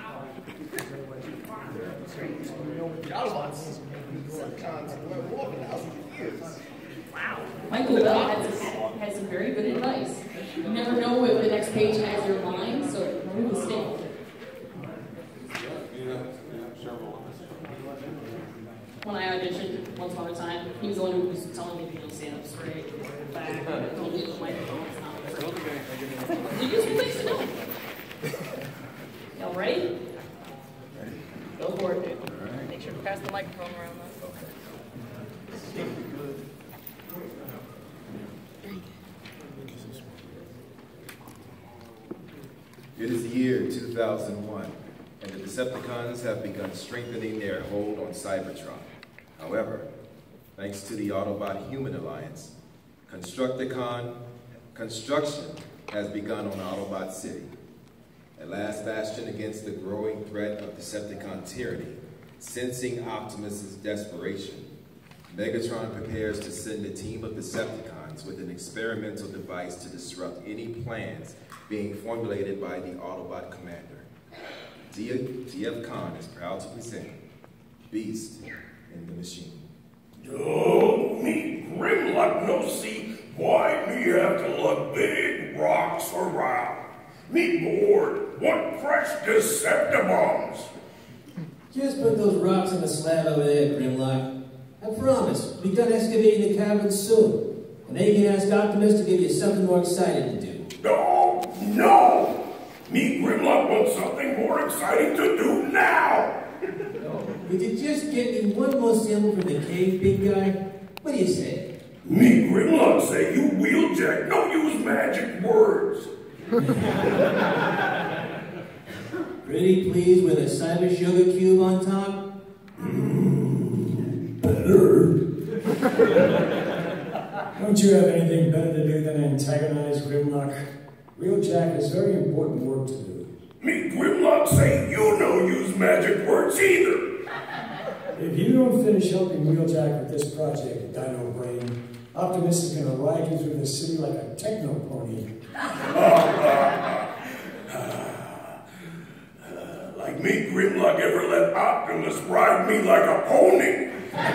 The Autobots, Decepticons, went more than thousands of years. Wow. Michael Bell had some very good advice. You never know if the next page has your line, so remove a stick. When I auditioned once upon a time, he was the one who was telling me to stand up straight, back, don't use the microphone, it's not perfect. You just things to know. Y'all ready? Go for it. Right. Make sure to pass the microphone around though. It is the year 2001, and the Decepticons have begun strengthening their hold on Cybertron. However, thanks to the Autobot-Human Alliance, construction has begun on Autobot City. A last bastion against the growing threat of Decepticon tyranny, sensing Optimus's desperation, Megatron prepares to send a team of Decepticons with an experimental device to disrupt any plans being formulated by the Autobot commander. TFcon is proud to present Beast in the Machine. Oh, me Grimlock no see why me have to lug big rocks around. Me bored, what fresh Decepticons? Just put those rocks on the slab over there, Grimlock. I promise, we'll be done excavating the cavern soon. And then you can ask Optimus to give you something more exciting to do. No, no! Me Grimlock wants something more exciting to do now! Could you just get me one more sample from the cave, big guy? What do you say? Me Grimlock say you wheeljack, no use magic words. Pretty pleased with a cyber sugar cube on top? Better. Don't you have anything better to do than antagonize Grimlock? Wheeljack has very important work to do. Me Grimlock say you no use magic words either. If you don't finish helping Wheeljack with this project, Dino Brain, Optimus is going to ride you through the city like a techno pony. Like me Grimlock ever let Optimus ride me like a pony.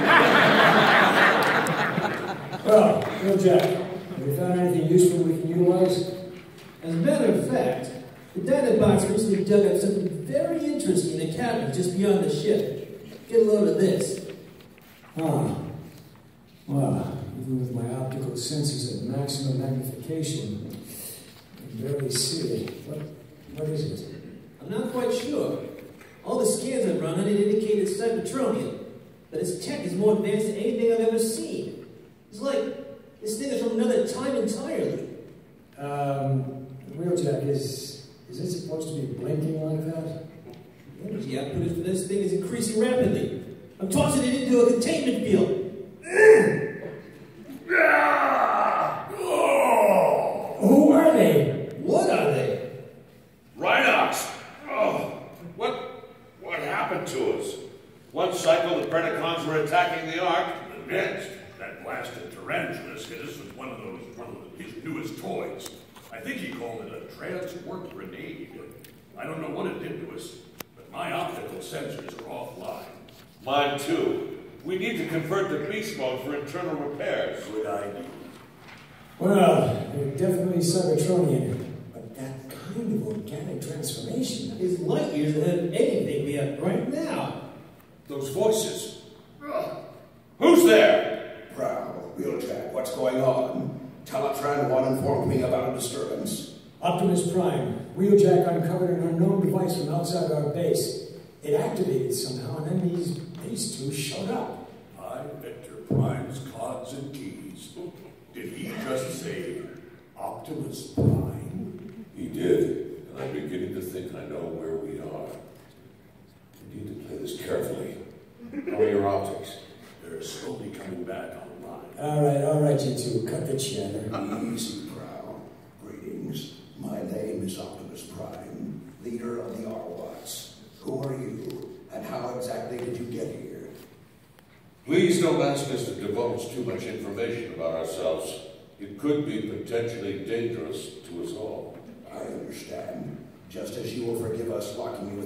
Well, Wheeljack, have you found anything useful we can utilize? As a matter of fact, the Dinobots recently dug up something very interesting in the cavern just beyond the ship. Get a load of this. Well, even with my optical sensors at maximum magnification, I can barely see it. What is it? I'm not quite sure. All the scans I've run on it indicate it's Cybertronian, but its tech is more advanced than anything I've ever seen. It's like this thing is from another time entirely. Wheeljack, is it supposed to be blinking like that? The energy output for this thing is increasing rapidly. I'm tossing it into a containment field. Who are they? What are they? Rhinox! Oh, what happened to us? One cycle, the Predacons were attacking the Ark. The next, that blasted Tarantulas hit us with one of his newest toys. I think he called it a transport grenade. I don't know what it did to us, but my optical sensors are offline. Mine too. We need to convert to beast mode for internal repairs. Good idea. Well, they're definitely Cybertronian, but that kind of organic transformation is light years ahead of anything we have right now. Those voices. Who's there? Prowl, Wheeljack, what's going on? Teletran 1 informed me about a disturbance. Optimus Prime, Wheeljack uncovered an unknown device from outside our base. It activated somehow, and then these two showed up. I Victor Prime's cods and keys. Did he just say Optimus Prime? He did, and I'm beginning to think I know where we are. We need to play this carefully. How are your optics? They're slowly coming back online. All right, you two, cut the chatter. Easy, Prowl. Greetings. My name is Optimus Prime, leader of the Autobots. Who are you, and how exactly did you get here? Please don't ask us to divulge too much information about ourselves. It could be potentially dangerous to us all. I understand. Just as you will forgive us locking you within a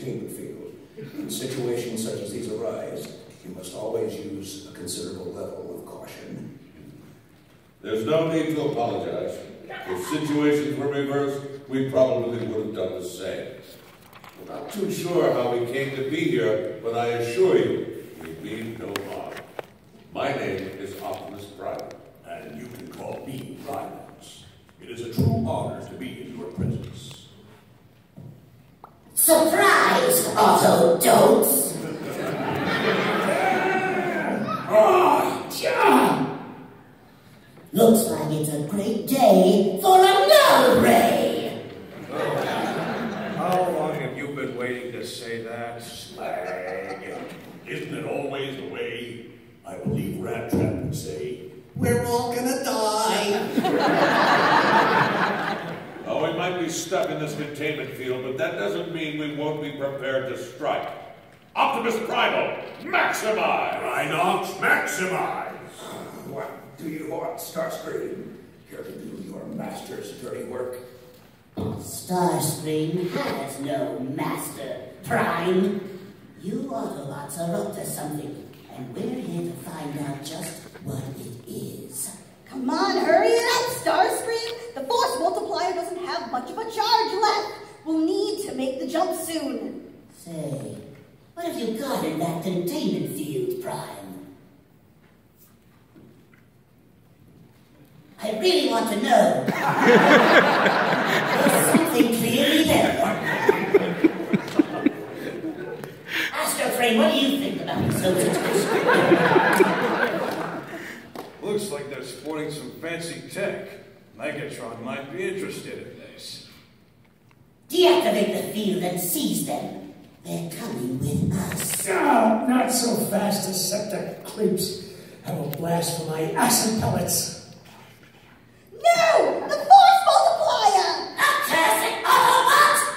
containment field. In situations such as these arise, you must always use a considerable level of caution. There's no need to apologize. If situations were reversed, we probably would have done the same. We're not too sure how we came to be here, but I assure you, we mean no harm. My name is Optimus Prime. And you can call me Rhinox. It is a true honor to be in your presence. Surprise, Otto Don'ts! Looks like it's a great day for another ray! How long have you been waiting to say that? Slag. Isn't it always the way? I believe Rat Trap would say, We're all gonna die! Oh, we might be stuck in this containment field, but that doesn't mean we won't be prepared to strike. Optimus Primal, maximize! Rhinox, maximize! What do you want, Starscream? Here to do your master's dirty work? Starscream has no master, Prime. You Autobots are up to something, and we're here to find out just what it is. Come on, hurry it up, Starscream! The force multiplier doesn't have much of a charge left. We'll need to make the jump soon. Say, what have you got in that containment field, Prime? I really want to know. There's something clearly there. Astroframe, what do you think about this whole situation? Looks like they're sporting some fancy tech. Megatron might be interested in this. Deactivate the field and seize them. They're coming with us. Oh, not so fast, Deceptic creeps. Have a blast for my acid pellets. No! The force multiplier! Accursed Autobot!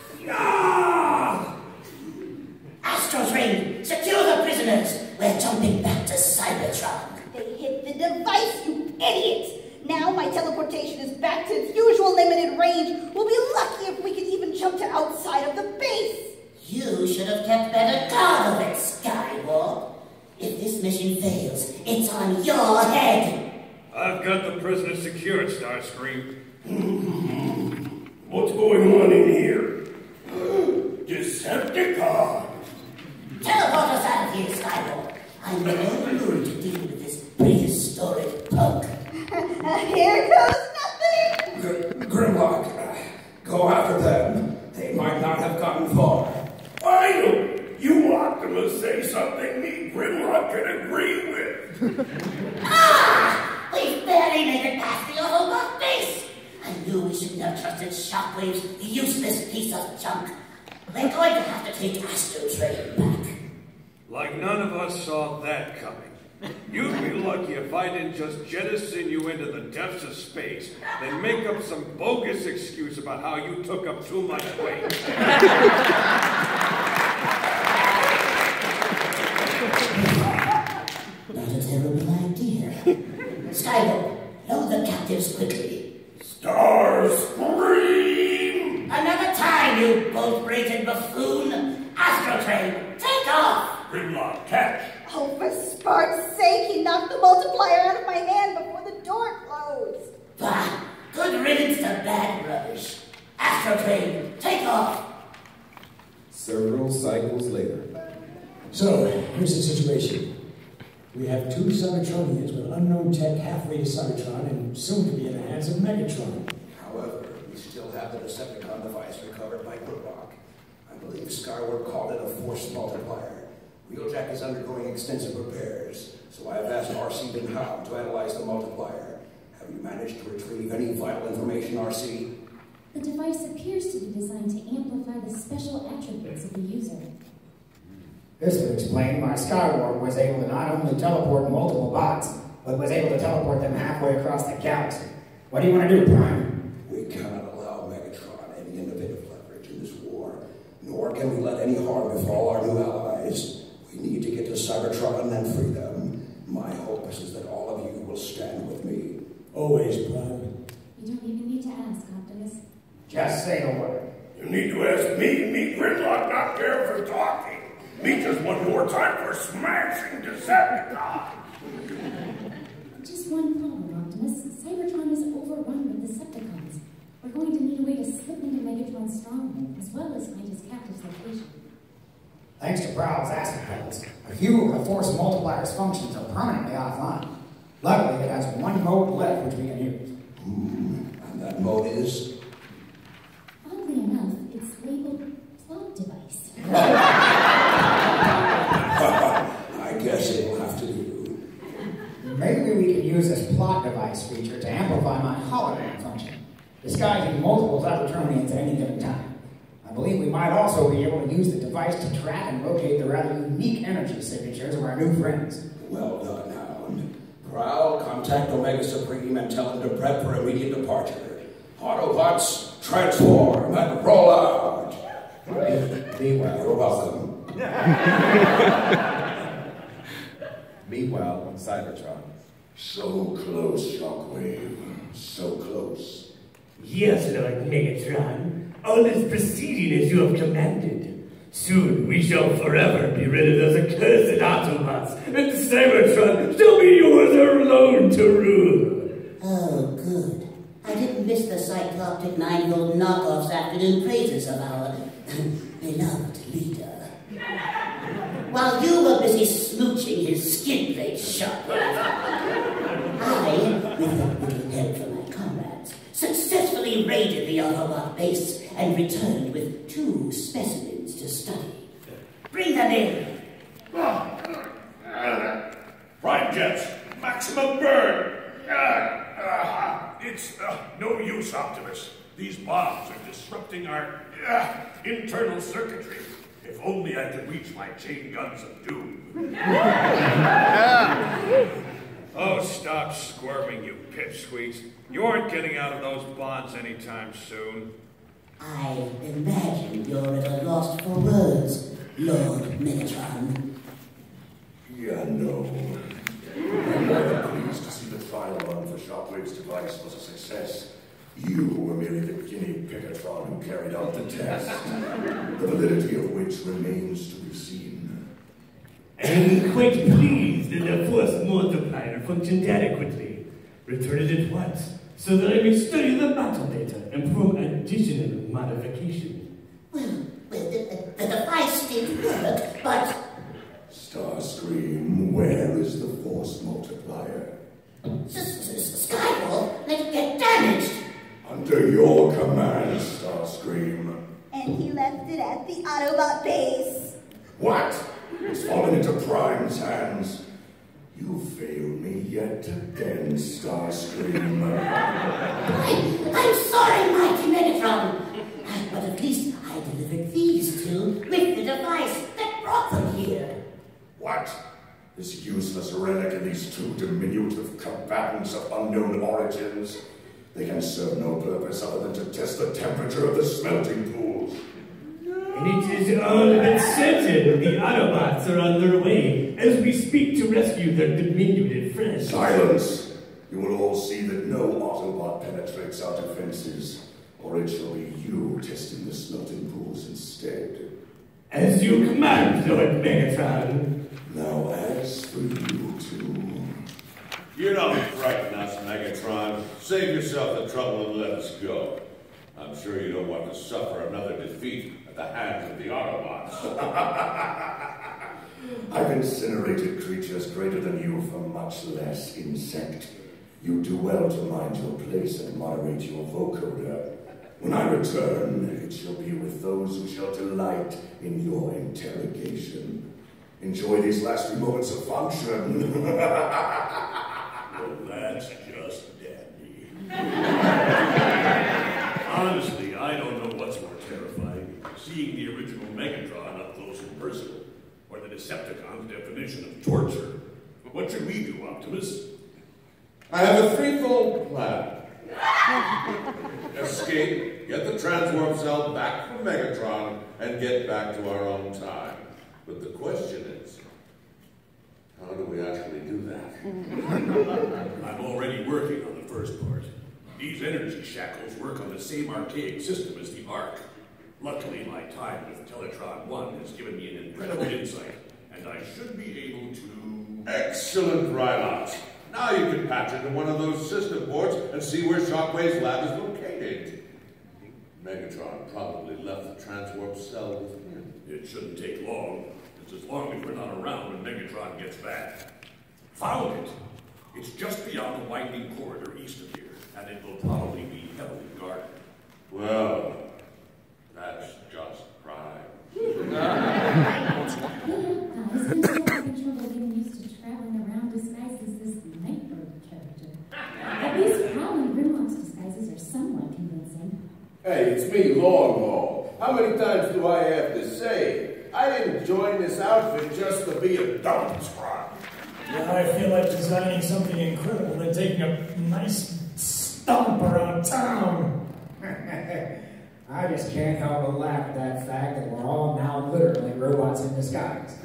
No! Astroframe, secure the prisoners. We're jumping back to Cybertron. They hit the device, you idiot! Now my teleportation is back to its usual limited range. We'll be lucky if we can even jump to outside of the base. You should have kept better guard of it, Skywalk. If this mission fails, it's on your head. I've got the prisoner secured, Starscream. What's going on in here? Decepticon! Teleport us out of here, Skywalk. I'm in no mood to deal with this prehistoric punk. Here goes nothing! Grimlock, go after them. They might not have gotten far. Final! You Optimus say something me Grimlock can agree with. We've barely made it past the Autobot base. I knew we shouldn't have trusted Shockwave's useless piece of junk. We're going to have to take Astro Train back. Like none of us saw that coming. You'd be lucky if I didn't just jettison you into the depths of space, then make up some bogus excuse about how you took up too much weight. Not a terrible idea. Skywalk, load the captives quickly. Starscream! Another time, you bolt-braided buffoon! Astro Train, take off! Grimlock, catch! Oh, for Spark's sake, he knocked the multiplier out of my hand before the door closed. Bah! Good riddance to bad rubbish. Astro Train, take off! Several cycles later. So, here's the situation. We have two Cybertronians with unknown tech halfway to Cybertron and soon to be in the hands of Megatron. However, we still have the Decepticon device recovered by Grimlock. I believe Skyward called it a force multiplier. Wheeljack is undergoing extensive repairs, so I have asked RC and Howe to analyze the multiplier. Have you managed to retrieve any vital information, RC? The device appears to be designed to amplify the special attributes of the user. This would explain why Skyward was able to not only teleport multiple bots, but was able to teleport them halfway across the galaxy. What do you want to do, Prime? We cannot allow Megatron any innovative leverage in this war, nor can we let any harm befall our new allies. We need to get to Cybertron and free them. My hope is that all of you will stand with me. Always, Prime. You don't even need to ask, Optimus. Just say the word. You need to ask me Gridlock not care for talking. Me just one more time for smashing Decepticon. Just one problem, Optimus. Cybertron is overrun with Decepticons. We're going to need a way to slip into Megatron's stronghold, as well as find his captive's location. Thanks to Prowl's acid pedals, a few of the force multiplier's functions are permanently offline. Luckily, it has one mode left which we can use. And that mode is? Oddly enough, it's labeled plot device. I guess it'll have to do. Maybe we can use this plot device feature to amplify my hologram function, disguising multiple Cybertronians at any given time. I believe we might also be able to use the device to track and locate the rather unique energy signatures of our new friends. Well done, Hound. Prowl, contact Omega Supreme and tell him to prep for immediate departure. Autobots, transform and roll out. Be well. You're welcome. Meanwhile, on Cybertron. So close, Shockwave. So close. Yes, Lord Megatron. All is proceeding as you have commanded. Soon we shall forever be rid of those accursed Autobots, and Cybertron shall be yours alone to rule. Oh, good. I didn't miss the cycloptic 9-year-old knockoff's afternoon praises of our beloved leader. While you were busy smooching his skin plate Shockwave, I, with a little help from my comrades, successfully raided the Autobot base and returned with 2 specimens to study. Bring them in. Prime jets, maximum burn. It's no use, Optimus. These bombs are disrupting our internal circuitry. If only I could reach my chain guns of doom. Oh, stop squirming, you pipsqueaks. You aren't getting out of those bonds anytime soon. I imagine you're at a loss for words, Lord Megatron. Yeah, no. I'm rather pleased to see the trial run for Shockwave's device was a success. You were merely the guinea pigatron who carried out the test, the validity of which remains to be seen. I'm quite pleased that the force multiplier functioned adequately. Return it at once, so that I may study the battle data and perform additional modification. Well, the device did work, but... Starscream, where is the force multiplier? Skywall, let get damaged. Under your command, Starscream. And he left it at the Autobot base. What? It's fallen into Prime's hands. You failed me yet again, Starscream. I'm sorry, Mighty Megatron. But at least I delivered these 2 with the device that brought them here. What? This useless relic and these 2 diminutive combatants of unknown origins? They can serve no purpose other than to test the temperature of the smelting pools. And it is all but certain the Autobots are on their way as we speak to rescue their diminutive friends. Silence! You will all see that no Autobot penetrates our defenses, or it shall be you testing the smelting pools instead. As you command, Lord Megatron. Now, as for you 2... You don't frighten us, Megatron. Save yourself the trouble and let us go. I'm sure you don't want to suffer another defeat at the hands of the Autobots. I've incinerated creatures greater than you for much less, insect. You do well to mind your place and moderate your vocoder. When I return, it shall be with those who shall delight in your interrogation. Enjoy these last few moments of function. Well, that's just dandy. Honestly, I don't know what's more terrifying, seeing the original Megatron up close and personal, or the Decepticon's definition of torture. But what should we do, Optimus? I have a threefold plan. Escape, get the transwarp cell back from Megatron, and get back to our own time. But the question is, how do we actually do that? I'm already working on the first part. These energy shackles work on the same archaic system as the Ark. Luckily, my time with Teletron 1 has given me an incredible insight, and I should be able to... Excellent, Rhynox. Now you can patch into one of those system boards and see where Shockwave's lab is located. Megatron probably left the transwarp cell with him. It shouldn't take long. It's as long as we're not around when Megatron gets back. Found it. It's just beyond the winding corridor east of here, and it will probably be heavily guarded. Well, that's just crime. Guys, I'm still having trouble getting used to traveling around disguised as this Nightbird character. At least Hal and Grimlock's disguises are somewhat convincing. Hey, it's me, Longhaul. How many times do I have to say? I didn't join this outfit just to be a dump truck. Yeah, I feel like designing something incredible and taking a nice stomp around town. I just can't help but laugh at that fact that we're all now literally robots in disguise.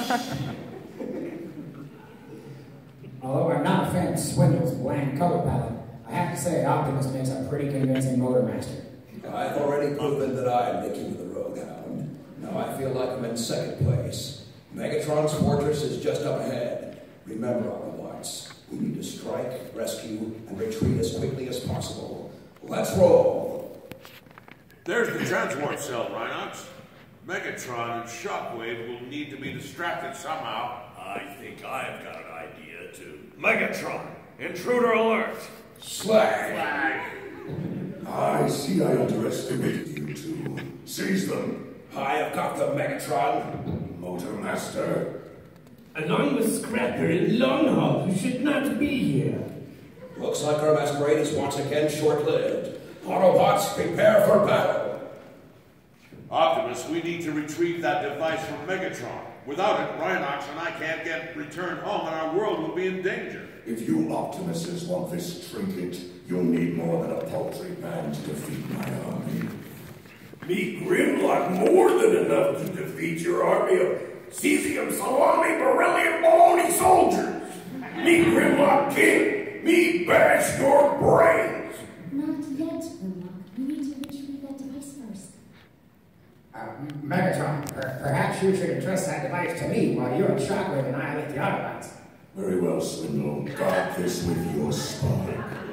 Although I'm not a fan of Swindle's bland color palette, I have to say Optimus makes a pretty convincing motormaster. I've already proven that I'm the king of the Rogue Hound. Now I feel like I'm in second place. Megatron's fortress is just up ahead. Remember, Autobots, we need to strike, rescue, and retreat as quickly as possible. Let's roll! There's the transwarp cell, Rhynox. Megatron and Shockwave will need to be distracted somehow. I think I've got an idea, too. Megatron, intruder alert! Slag! I see I underestimated you two. Seize them. I have got the Megatron. Motormaster. Along with Scrapper and Longhaul, who should not be here. Looks like our masquerade is once again short-lived. Autobots, prepare for battle. Optimus, we need to retrieve that device from Megatron. Without it, Rhynox and I can't get returned home and our world will be in danger. If you Optimuses want this trinket, you'll need more than a paltry man to defeat my army. Me Grimlock more than enough to defeat your army of cesium, salami, beryllium, baloney soldiers. Me Grimlock king, me bash your brains. Not yet, Grimlock. We need to retrieve that device first. Megatron, perhaps you should entrust that device to me while you and Shockwave annihilate the Autobots. Very well, Swindle. Guard this with your spark.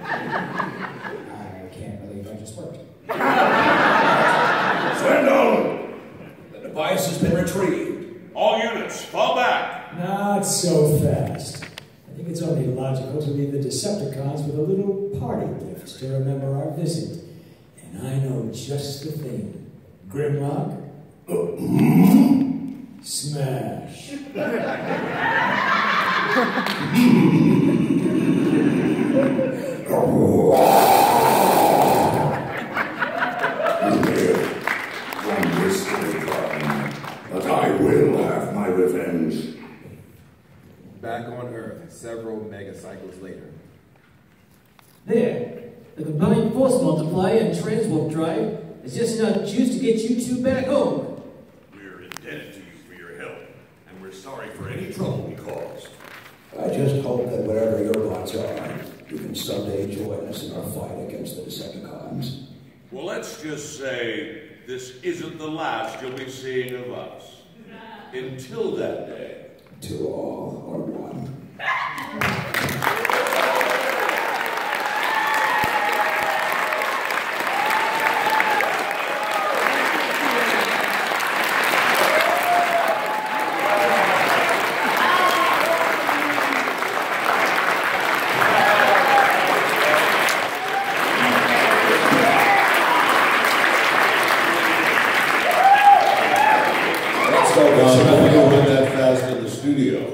I can't believe that just worked. Swindle! The device has been retrieved. All units, fall back! Not so fast. I think it's only logical to leave the Decepticons with a little party gift to remember our visit. And I know just the thing. Grimlock? Smash. But I will have my revenge. Back on Earth, several megacycles later. There. The combined force multiplier and transwarp drive is just enough juice to get you two back home. We're indebted to you for your help, and we're sorry for any trouble we caused. I just hope that wherever your bots are, you can someday join us in our fight against the Decepticons. Well, let's just say this isn't the last you'll be seeing of us. Until that day. Till all are one. That fast in the studio.